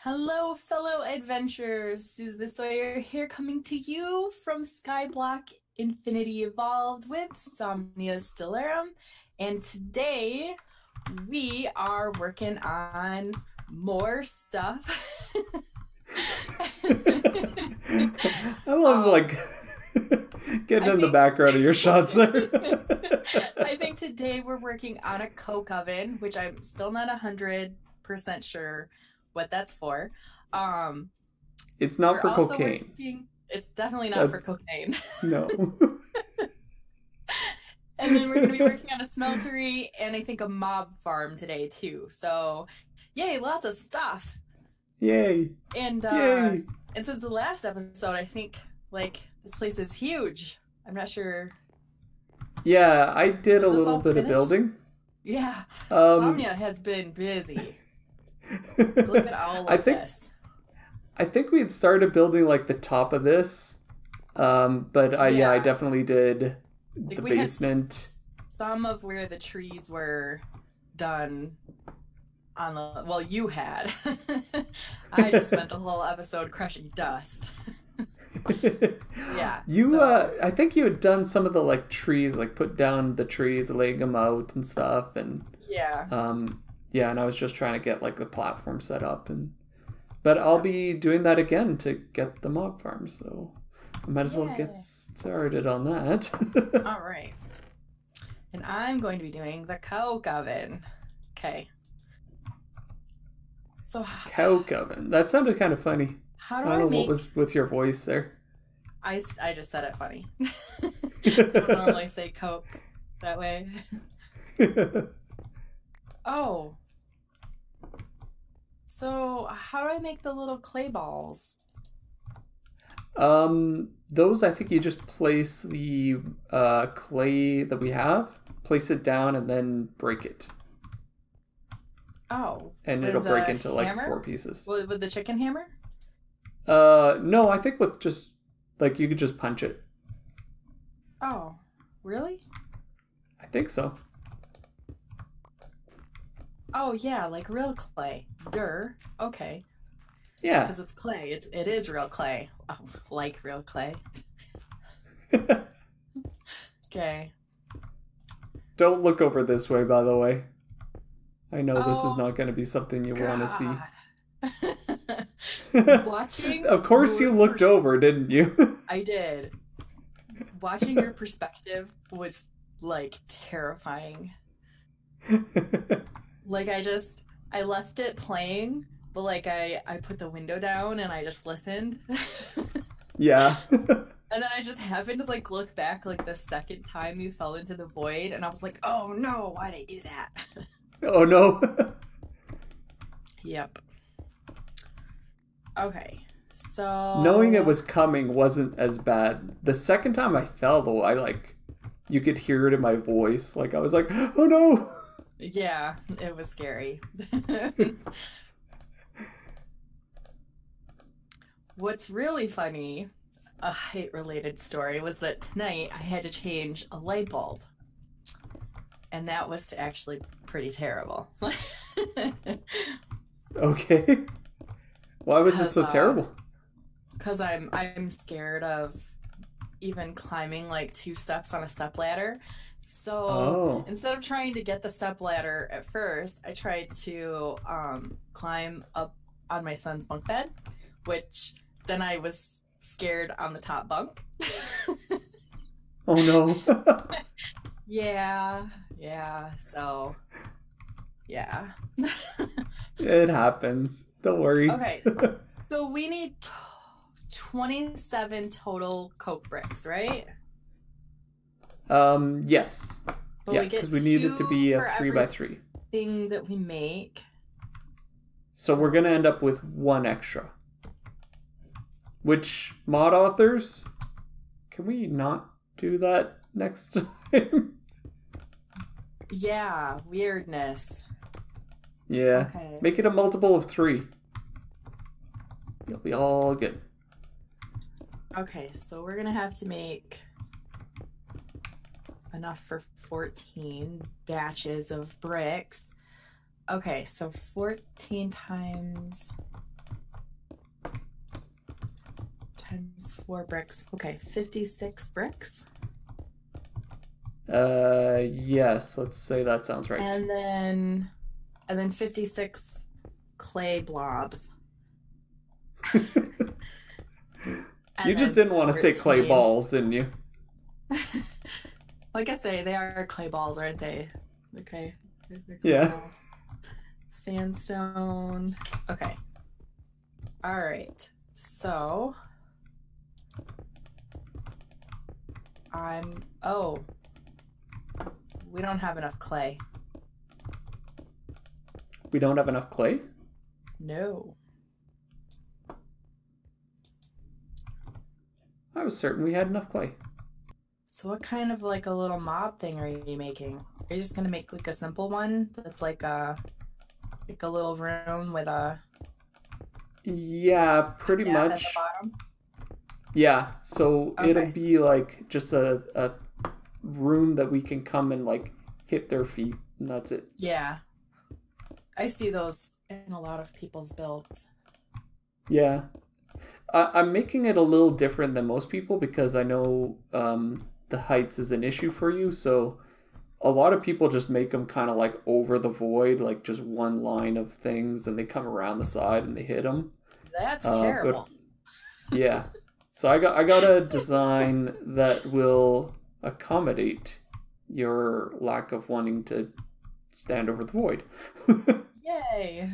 Hello, fellow adventurers. Suzie the Sawyer here, coming to you from Skyblock Infinity Evolved with Somnia Stellarum. And today we are working on more stuff. I love getting in the background of your shots there. I think today we're working on a coke oven, which I'm still not 100% sure what that's for. It's not for cocaine. It's definitely not for cocaine. No. And then we're going to be working on a smeltery and I think a mob farm today too. So, yay, lots of stuff. Yay. And Yay. And since the last episode, I think this place is huge. I'm not sure. Yeah, I did a little bit of building. Yeah. Somnia has been busy. Look at all of this. I think we had started building the top of this. But I definitely did the basement. Some of where the trees were done on the you had. I just spent the whole episode crushing dust. Yeah. I think you had done some of the trees, put down the trees, laying them out and stuff, and yeah, and I was just trying to get the platform set up, but I'll be doing that again to get the mob farm, so I might as well get started on that. All right. And I'm going to be doing the coke oven. Okay. So coke oven. That sounded kind of funny. How do I don't know what was with your voice there. I just said it funny. I don't normally say coke that way. Oh. So how do I make the little clay balls? Those, I think you just place the clay that we have, place it down, and then break it. Oh. And it'll break into 4 pieces. With the chicken hammer? No, I think with just you could just punch it. Oh, really? I think so. Oh yeah, like real clay. Durr. Okay. Yeah. Because it's clay. It is real clay. Oh, like real clay. Okay. Don't look over this way, by the way. I know this is not going to be something you want to see. Watching. Of course you looked over, didn't you? I did. Watching your perspective was terrifying. I left it playing, but I put the window down and I just listened. Yeah. And then I just happened to look back the second time you fell into the void, and I was like, oh no, why'd I do that? Oh no. Yep. Okay. So knowing it was coming wasn't as bad. The second time I fell though, you could hear it in my voice. I was like, oh no. Yeah, it was scary. What's really funny, a height-related story, was that tonight I had to change a light bulb. And that was actually pretty terrible. Okay. Why was it so terrible? Because I'm scared of even climbing 2 steps on a step ladder. So instead of trying to get the step ladder at first, I tried to climb up on my son's bunk bed, which then I was scared on the top bunk. Oh no. Yeah, so yeah. It happens. Don't worry. Okay, so we need 27 total coke bricks, right? Yes. But yeah, because we need it to be a 3x3 thing that we make. So we're gonna end up with 1 extra. Which, mod authors, can we not do that next time? Yeah, weirdness. Yeah. Okay. Make it a multiple of 3. You'll be all good. Okay, so we're gonna have to make enough for 14 batches of bricks. Okay, so 14 times 4 bricks. Okay, 56 bricks. Yes, let's say that sounds right. And then 56 clay blobs. You just didn't want to say clay balls, didn't you? Like I say, they are clay balls, aren't they? Okay. Yeah. Balls. Sandstone. Okay. All right. So we don't have enough clay. We don't have enough clay? No. I was certain we had enough clay. So what kind of like a little mob thing are you making? Are you just gonna make like a simple one that's like a little room with a... Yeah, pretty much. At the bottom? Yeah, so it'll be like just a room that we can come and like hit their feet, and that's it. Yeah. I see those in a lot of people's builds. Yeah. I'm making it a little different than most people because I know the heights is an issue for you, so a lot of people just make them kind of like over the void, like just one line of things, and they come around the side and they hit them. That's terrible. Yeah. So I got a design that will accommodate your lack of wanting to stand over the void. Yay.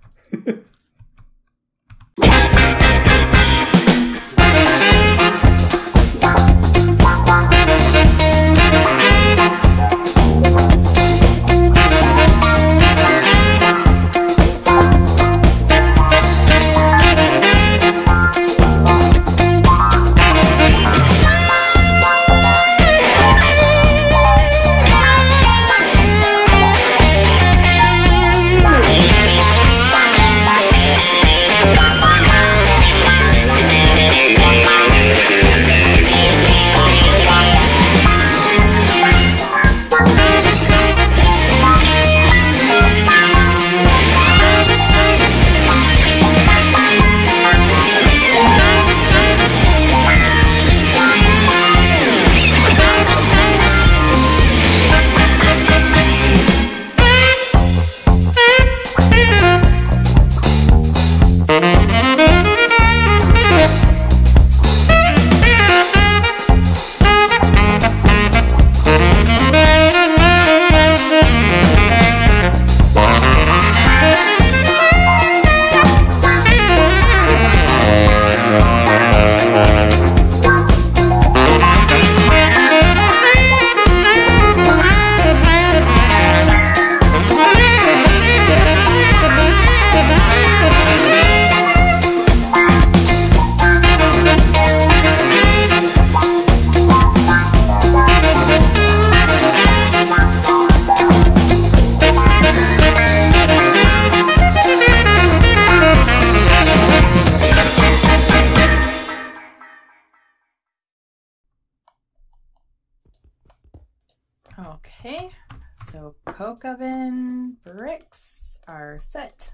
Okay, so coke oven bricks are set.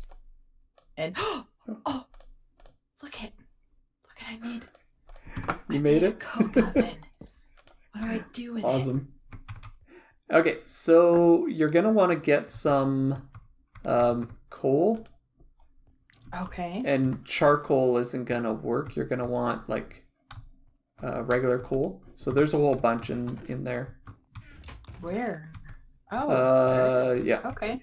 And oh, look I made. You made it? Coke oven. What do I do with it? Awesome. Okay, so you're gonna want to get some coal. Okay. And charcoal isn't gonna work. You're gonna want like regular coal. So there's a whole bunch in there. Where? Oh. Yeah. Okay.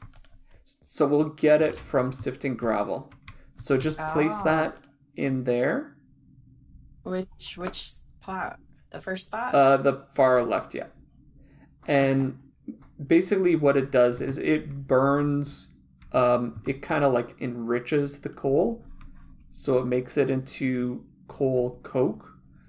So we'll get it from sifting gravel. So just place that in there. Which spot? The first spot? The far left, yeah. And basically what it does is it burns, it kind of like enriches the coal. So it makes it into coal coke.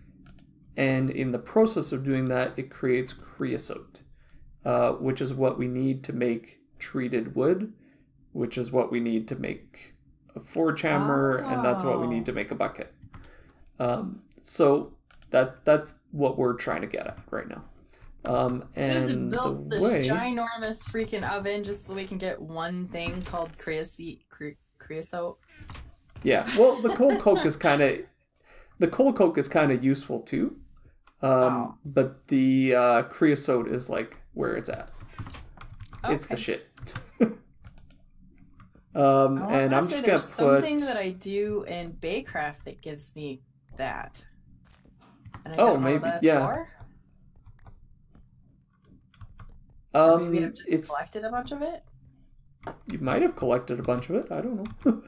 And in the process of doing that, it creates creosote, which is what we need to make treated wood, which is what we need to make a forge hammer, and that's what we need to make a bucket. So that's what we're trying to get at right now. And built this ginormous freaking oven just so we can get one thing called creosote. Yeah, well, the coal coke is kind of The coal coke is kind of useful too. But the creosote is like where it's at. Okay. It's the shit. And I'm just gonna put something that I do in Baycraft that gives me that. And I don't know what that's for. Maybe I've just collected a bunch of it. You might have collected a bunch of it. I don't know.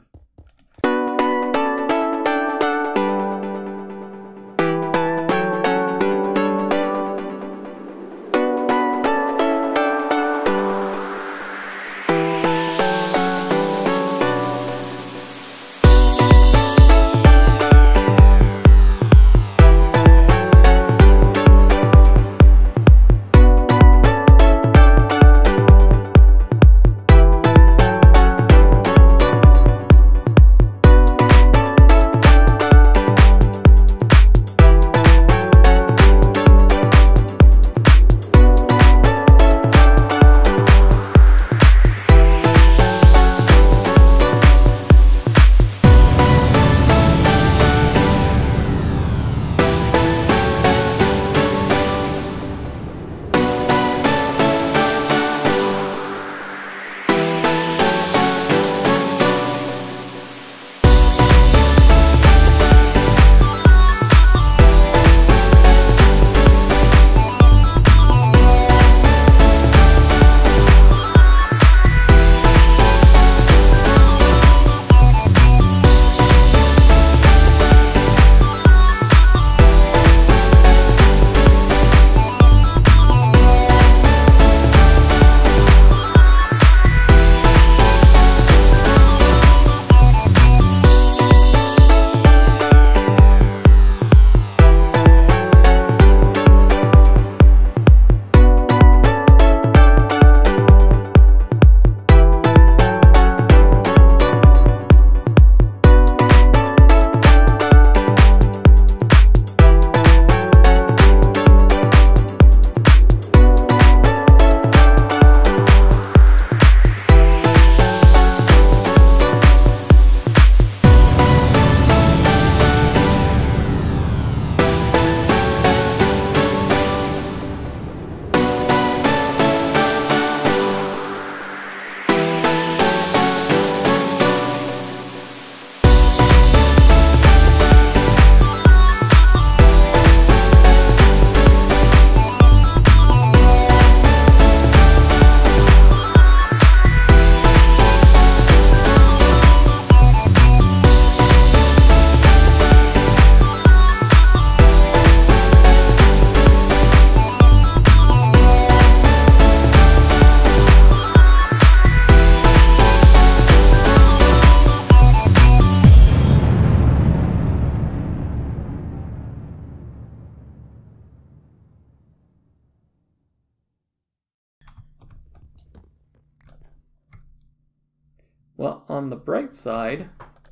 Well, on the bright side,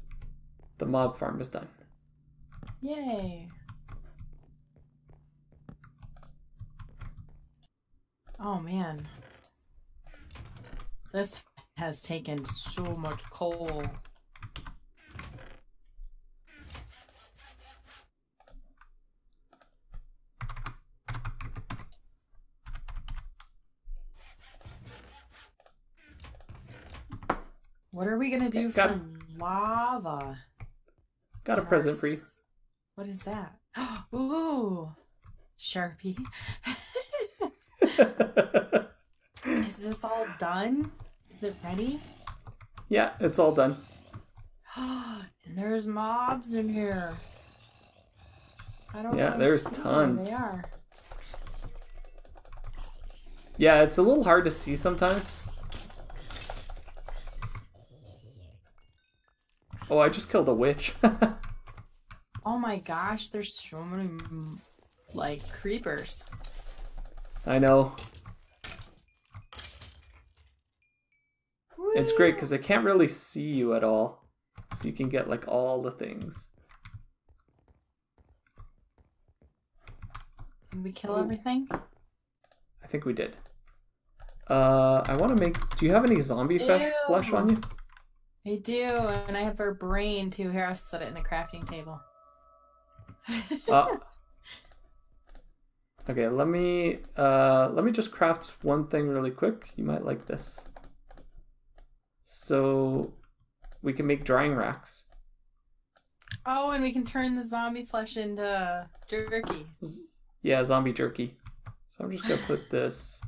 the mob farm is done. Yay. Oh man. This has taken so much coal. What are we gonna do for lava? Got a present for you. What is that? Ooh, Sharpie. Is this all done? Is it ready? Yeah, it's all done. And there's mobs in here. I don't know. Yeah, there's tons. They are. Yeah, it's a little hard to see sometimes. Oh, I just killed a witch. Oh my gosh, there's so many, like, creepers. I know. Woo. It's great because I can't really see you at all. So you can get, like, all the things. Did we kill everything? I think we did. I want to make... Do you have any zombie flesh on you? I do, and I have her brain too. Here, I'll set it in the crafting table. Okay, let me just craft one thing really quick. You might like this. So we can make drying racks. Oh, and we can turn the zombie flesh into jerky. Yeah, zombie jerky. So I'm just gonna put this.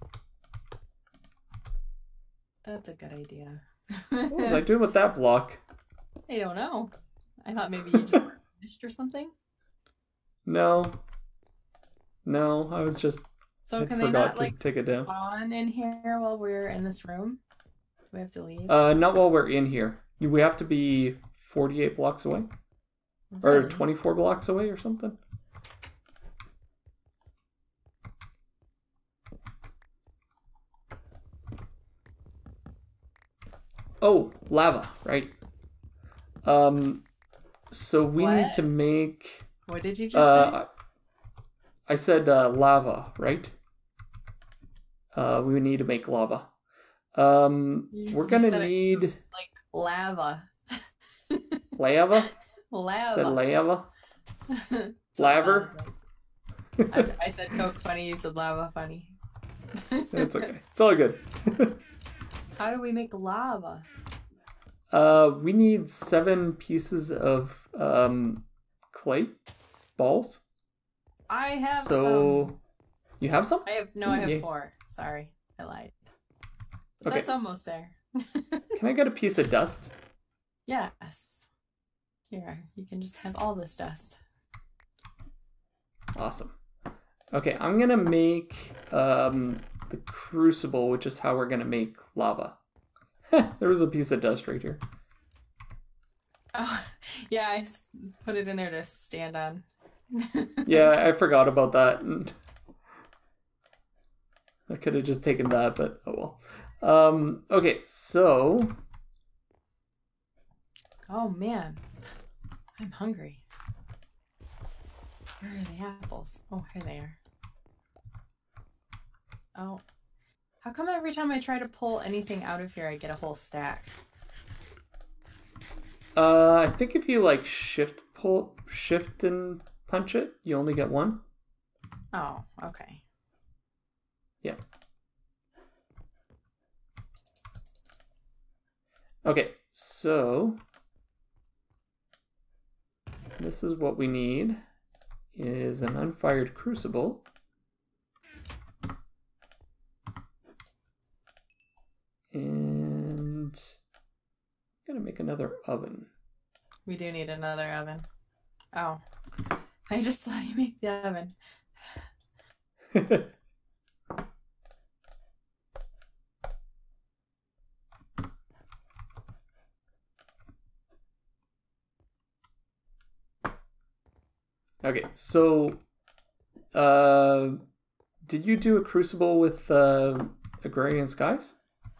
That's a good idea. What was I doing with that block? I don't know. I thought maybe you just finished or something. No, I was just. So can they not like take it down? Spawn in here while we're in this room? Do we have to leave? Not while we're in here. We have to be 48 blocks away, really? Or 24 blocks away, or something. Oh, lava, right? So we need to make. What did you just say? I said lava, right? We need to make lava. We're gonna need like lava. Lava? Lava. Said lava. Laver. I said Coke funny. You said lava funny. It's okay. It's all good. How do we make lava? We need 7 pieces of clay balls. I have some. You have some? I have 4. Sorry, I lied. But okay. That's almost there. Can I get a piece of dust? Yes. Here, you can just have all this dust. Awesome. Okay, I'm gonna make the crucible, which is how we're gonna make lava. There was a piece of dust right here. Oh, yeah, I put it in there to stand on. Yeah, I forgot about that. And I could have just taken that, but oh well. Okay, so. Oh man, I'm hungry. Where are the apples? Oh, here they are. Oh. How come every time I try to pull anything out of here, I get a whole stack? I think if you like shift and punch it, you only get 1. Oh, okay. Yeah. Okay, so this is what we need is an unfired crucible. And I'm gonna make another oven. We do need another oven. Oh, I just saw you make the oven. Okay, so did you do a crucible with Agrarian Skies?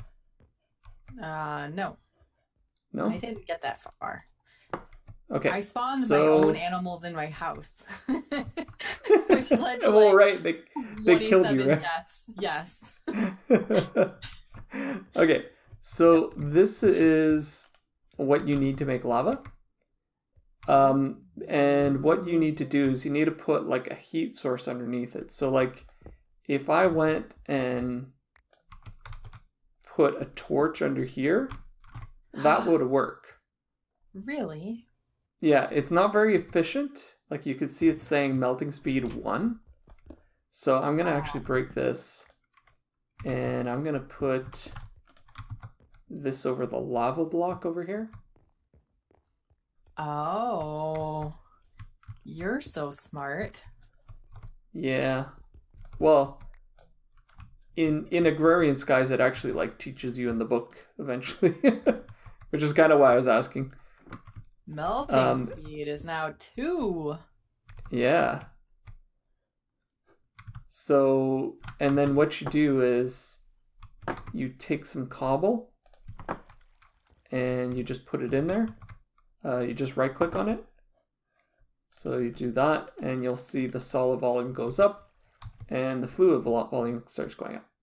No. No? I didn't get that far. Okay. I spawned my own animals in my house. Which led to well, right, they killed you, right? Deaths. Yes. Okay, so this is what you need to make lava. And what you need to do is you need to put like a heat source underneath it. So like if I went and put a torch under here, that would work. Really? Yeah, it's not very efficient. Like you can see it's saying melting speed 1. So I'm going to actually break this and I'm going to put this over the lava block over here. Oh, you're so smart. Yeah. Well, in Agrarian Skies, it actually like teaches you in the book eventually, which is kind of why I was asking. Melting speed is now 2. Yeah. So, and then what you do is you take some cobble and you just put it in there. You just right click on it. So you do that and you'll see the solid volume goes up and the fluid volume starts going up.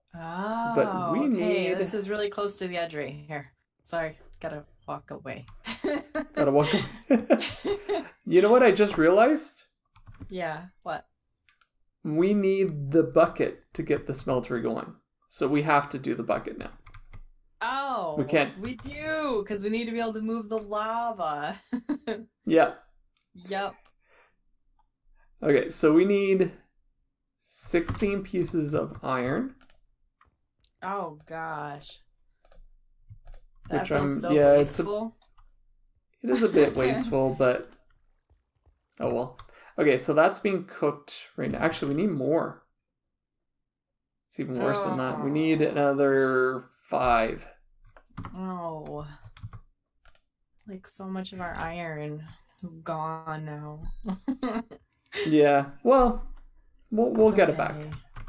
Oh, but we need... This is really close to the edge right here. Sorry, gotta walk away. Gotta walk away. You know what I just realized? Yeah, what? We need the bucket to get the smeltery going. So we have to do the bucket now. Oh, we do, because we need to be able to move the lava. Yeah. Yep. Okay, so we need 16 pieces of iron. Oh gosh. Which wasteful. It is a bit wasteful, but oh well. Okay, so that's being cooked right now. Actually, we need more. It's even worse than that. We need another 5. Oh. Like so much of our iron is gone now. Yeah. Well, we'll get it back.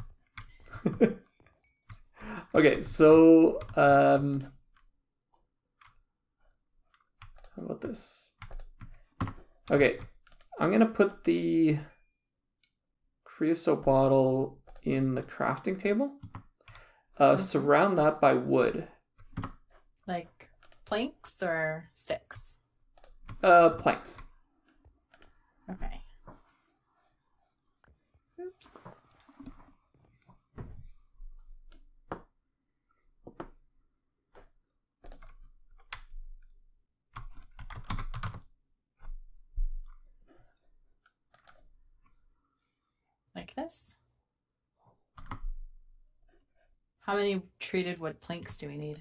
Okay, so how about this? Okay, I'm gonna put the creosote bottle in the crafting table. Surround that by wood. Like planks or sticks? Planks. Okay. Oops. Like this? How many treated wood planks do we need?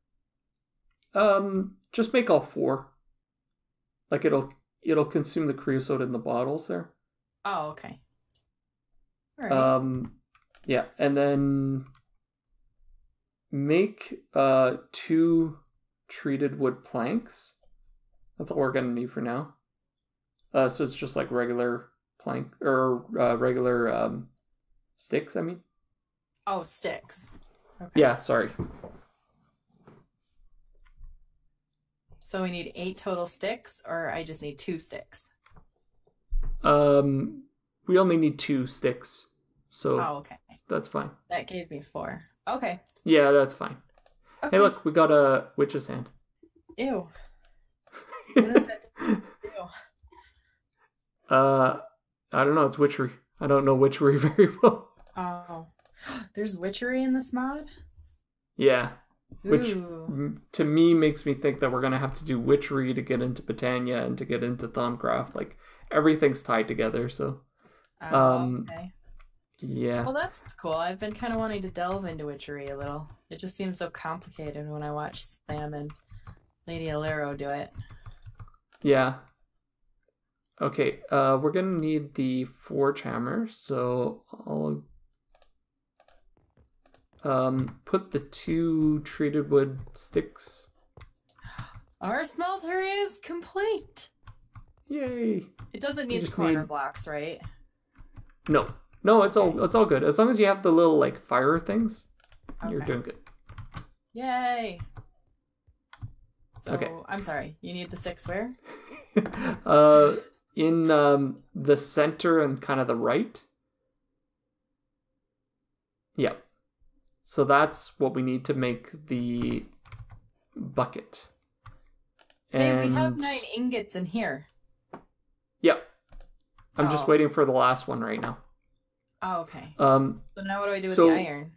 Just make all 4. Like it'll consume the creosote in the bottles there. Oh, okay. All right. Yeah, and then make 2 treated wood planks. That's all we're gonna need for now. So it's just like regular plank or regular sticks, I mean. Oh, sticks. Okay. Yeah, sorry. So we need 8 total sticks, or I just need 2 sticks? We only need 2 sticks. So okay. That's fine. That gave me 4. Okay. Yeah, that's fine. Okay. Hey, look, we got a witch's hand. Ew. What is it? Ew. I don't know. It's witchery. I don't know witchery very well. Oh. There's witchery in this mod? Yeah. Ooh. Which to me makes me think that we're going to have to do witchery to get into Botania and to get into Thaumcraft. Like, everything's tied together, so. Okay. Yeah. Well, that's cool. I've been kind of wanting to delve into witchery a little. It just seems so complicated when I watch Sam and Lady Alero do it. Yeah. Okay, we're going to need the forge hammer, so I'll put the 2 treated wood sticks. Our smeltery is complete. Yay! It doesn't need the corner blocks, right? No, it's all good. As long as you have the little like fire things, you're doing good. Yay! So I'm sorry. You need the 6 where? In the center and kind of the right. Yeah. So that's what we need to make the bucket. Hey, we have 9 ingots in here. Yep. I'm just waiting for the last one right now. Oh, okay. So now what do I do with the iron?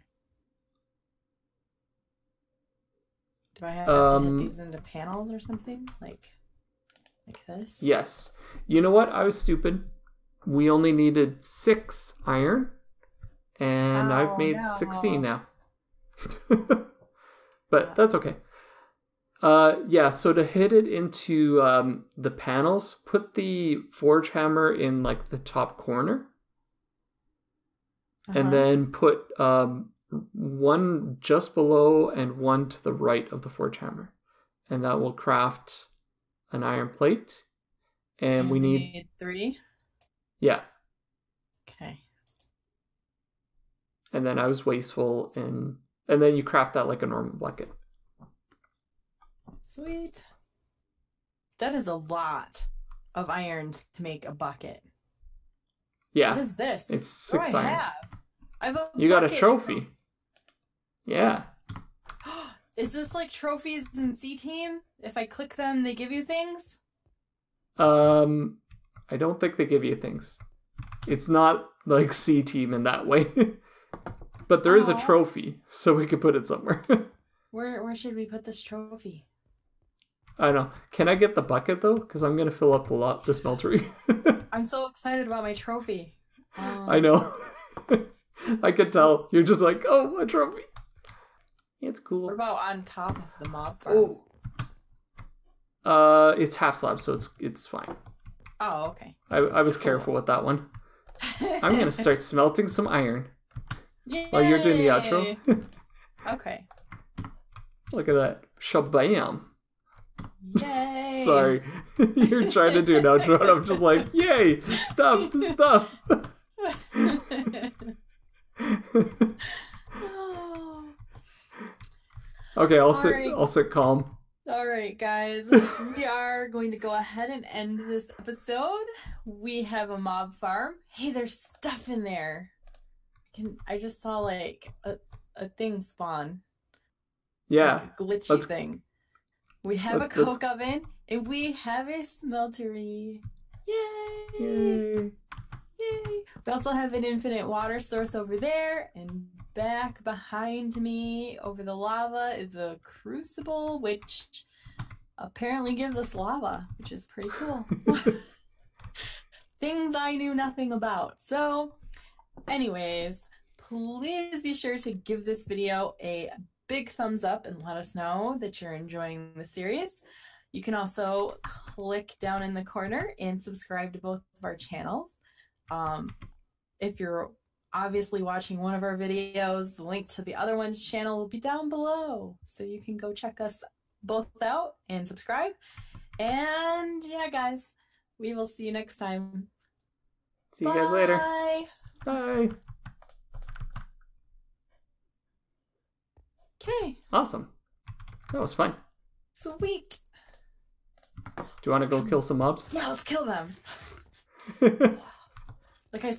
Do I have to hit these into panels or something? Like this? Yes. You know what? I was stupid. We only needed 6 iron. And I've made 16 now. But that's okay. Yeah, so to hit it into the panels, put the forge hammer in like the top corner. And then put 1 just below and 1 to the right of the forge hammer. And that will craft an iron plate. And we need 3? Yeah. Okay. And then I was wasteful and then you craft that like a normal bucket. Sweet. That is a lot of iron to make a bucket. Yeah. What is this? It's 6 iron. I have a You got a trophy. Yeah. Is this like trophies in C-Team? If I click them, they give you things? I don't think they give you things. It's not like C-Team in that way. But there is a trophy, so we could put it somewhere. Where should we put this trophy? I don't know. Can I get the bucket, though? Because I'm going to fill up the smeltery. I'm so excited about my trophy. I know. I could tell. You're just like, oh, a trophy. It's cool. What about on top of the mob farm? Oh. It's half slab, so it's fine. Oh, okay. I was careful with that one. I'm going to start smelting some iron. Yay! While you're doing the outro. Okay. Look at that. Shabam. Yay! Sorry. You're trying to do an outro and I'm just like, yay! Stop! Okay, I'll sit calm. Alright, guys. We are going to go ahead and end this episode. We have a mob farm. Hey, there's stuff in there. I just saw like a thing spawn. Yeah. Like a glitchy thing. We have a coke oven and we have a smeltery. Yay! Yay! We also have an infinite water source over there, and back behind me over the lava is a crucible which apparently gives us lava, which is pretty cool. Things I knew nothing about. So anyways, please be sure to give this video a big thumbs up and let us know that you're enjoying the series. You can also click down in the corner and subscribe to both of our channels. If you're obviously watching one of our videos, the link to the other one's channel will be down below. So you can go check us both out and subscribe. And yeah, guys, we will see you next time. See you guys later. Bye. Okay. Awesome. That was fun. Sweet. Do you want to go kill some mobs? Yeah, let's kill them. Like I said.